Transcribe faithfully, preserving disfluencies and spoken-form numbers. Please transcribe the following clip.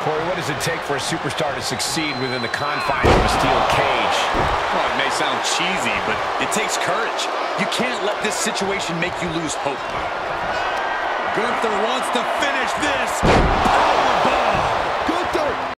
Corey, what does it take for a superstar to succeed within the confines of a steel cage? Well, it may sound cheesy, but it takes courage. You can't let this situation make you lose hope. Gunther wants to finish this. Powerbomb!